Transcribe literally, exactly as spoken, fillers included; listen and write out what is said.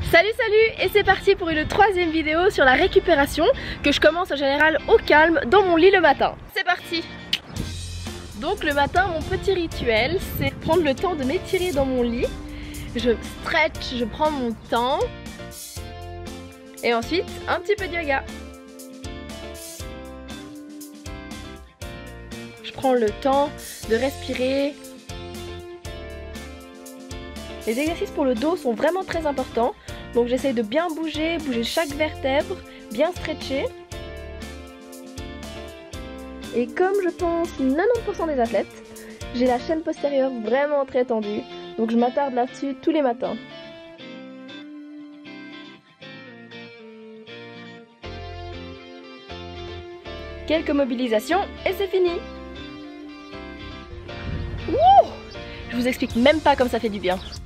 Salut salut, et c'est parti pour une troisième vidéo sur la récupération que je commence en général au calme dans mon lit le matin. C'est parti. Donc le matin, mon petit rituel, c'est prendre le temps de m'étirer dans mon lit. Je stretch, je prends mon temps. Et ensuite, un petit peu de yoga. Je prends le temps de respirer. Les exercices pour le dos sont vraiment très importants. Donc j'essaye de bien bouger, bouger chaque vertèbre, bien stretcher. Et comme je pense quatre-vingt-dix pour cent des athlètes, j'ai la chaîne postérieure vraiment très tendue. Donc je m'attarde là-dessus tous les matins. Quelques mobilisations et c'est fini. Wouh! Je vous explique même pas comme ça fait du bien.